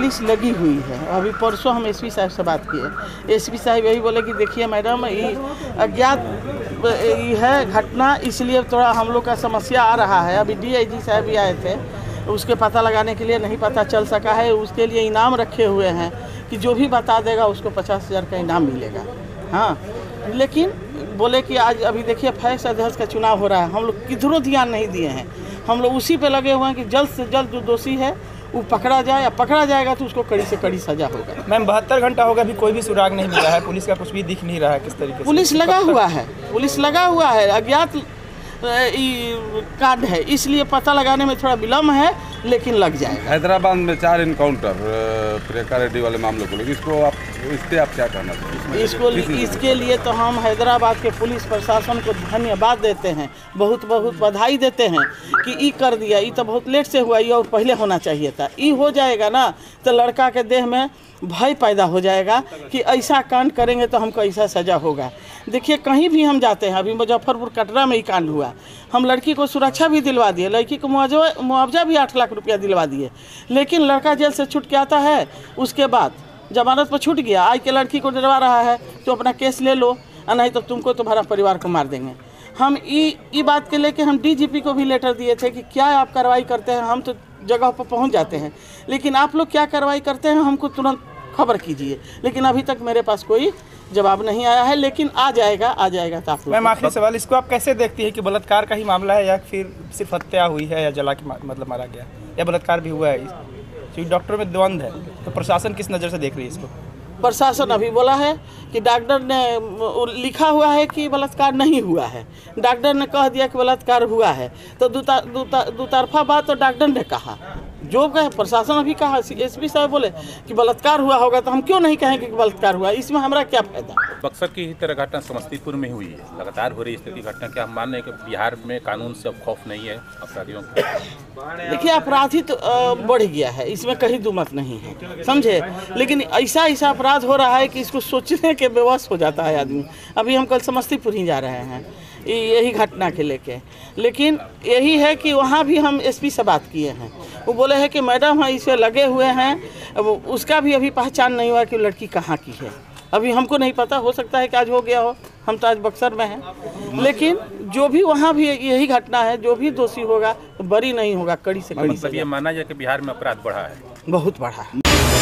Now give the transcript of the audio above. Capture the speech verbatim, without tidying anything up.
Police लगी हुई है। अभी परसों हम एसपी साहब से बात किए, एसपी साहब यही बोले कि देखिए मैडम, ये अज्ञात ये है घटना, इसलिए थोड़ा हम लोग का समस्या आ रहा है। अभी डीआईजी साहब भी आए थे, उसके पता लगाने के लिए नहीं पता चल सका है। उसके लिए इनाम रखे हुए हैं कि जो भी बता देगा उसको पचास हज़ार का इनाम मिलेगा। हाँ, लेकिन बोले कि आज अभी देखिए फैक्स अध्यक्ष का चुनाव हो रहा है, हम लोग किधरों ध्यान नहीं दिए हैं। हम लोग उसी पे लगे हुए हैं कि जल्द से जल्द जो दोषी है वो पकड़ा जाए, या पकड़ा जाएगा तो उसको कड़ी से कड़ी सजा होगा। मैम, बहत्तर घंटा होगा अभी कोई भी सुराग नहीं मिला है, पुलिस का कुछ भी दिख नहीं रहा है किस तरीके से? पुलिस लगा हुआ है, पुलिस लगा हुआ है। अज्ञात कांड है, इसलिए पता लगाने में थोड़ा विलम्ब है, लेकिन लग जाएगा। हैदराबाद में चार इनकाउंटर प्रियंका रेड्डी वाले मामले को लेकर, इसको आप इस पे आप क्या कहना चाहते हैं? इसको इसके लिए तो हम हैदराबाद के पुलिस प्रशासन को धन्यवाद देते हैं, बहुत बहुत बधाई देते हैं कि ई कर दिया। ई तो बहुत लेट से हुआ, ये और पहले होना चाहिए था। ई हो जाएगा ना तो लड़का के देह में भय पैदा हो जाएगा कि ऐसा कांड करेंगे तो हमको ऐसा सज़ा होगा। देखिए कहीं भी हम जाते हैं, अभी मुजफ्फरपुर कटरा में ही कांड हुआ, हम लड़की को सुरक्षा भी दिलवा दिए, लड़की को मुआवजा मुआवजा भी आठ लाख रुपया दिलवा दिए, लेकिन लड़का जेल से छूट के आता है, उसके बाद जमानत पर छूट गया, आज के लड़की को डरवा रहा है तो अपना केस ले लो, नहीं तो तुमको तुम्हारा परिवार को मार देंगे। हम ई बात के लेके हम डीजीपी को भी लेटर दिए थे कि क्या आप कार्रवाई करते हैं, हम तो जगह पर पहुंच जाते हैं, लेकिन आप लोग क्या कार्रवाई करते हैं हमको तुरंत खबर कीजिए। लेकिन अभी तक मेरे पास कोई जवाब नहीं आया है, लेकिन आ जाएगा आ जाएगा तो आप लोग। मैम, आखिरी सवाल, इसको आप कैसे देखती है कि बलात्कार का ही मामला है या फिर सिर्फ हत्या हुई है या जला के मतलब मारा गया, या बलात्कार भी हुआ है? क्योंकि डॉक्टर में द्वंद है, तो प्रशासन किस नज़र से देख रही है इसको? प्रशासन अभी बोला है कि डॉक्टर ने लिखा हुआ है कि बलात्कार नहीं हुआ है, डॉक्टर ने कह दिया कि बलात्कार हुआ है, तो दुतरफा बात तो डॉक्टर ने कहा, जो कहे प्रशासन अभी कहा। एसपी साहब बोले कि बलात्कार हुआ होगा तो हम क्यों नहीं कहेंगे कि बलात्कार हुआ, इसमें हमारा क्या फायदा? बक्सर की ही तरह घटना समस्तीपुर में हुई है, लगातार हो रही स्थिति घटना, क्या हम मान रहे हैं कि बिहार में कानून से अब खौफ नहीं है अपराधियों को? देखिए अपराधी तो बढ़ गया है, इसमें कहीं दुमत नहीं है, समझे, लेकिन ऐसा ऐसा अपराध हो रहा है कि इसको सोचने के बेवश हो जाता है आदमी। अभी हम कल समस्तीपुर ही जा रहे हैं यही घटना के लेके, लेकिन यही है कि वहाँ भी हम एसपी से बात किए हैं, वो बोले हैं कि मैडम हम इसे लगे हुए हैं, उसका भी अभी पहचान नहीं हुआ कि लड़की कहाँ की है, अभी हमको नहीं पता, हो सकता है कि आज हो गया हो, हम तो आज बक्सर में हैं, लेकिन जो भी वहाँ भी यही घटना है, जो भी दोषी होगा तो बरी नहीं होगा, कड़ी से कड़ी। मतलब ये माना जाए कि बिहार में अपराध बढ़ा है? बहुत बढ़ा है।